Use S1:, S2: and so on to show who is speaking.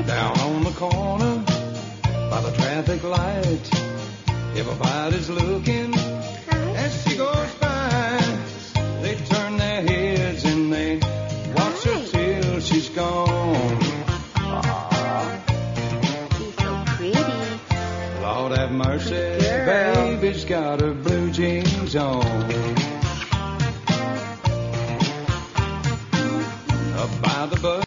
S1: Down on the corner by the traffic light, everybody's looking as she goes by. They turn their heads and they watch her till she's gone.
S2: She's so pretty.
S1: Lord have mercy,
S2: Girl.
S1: baby's got her blue jeans on. Up by the bus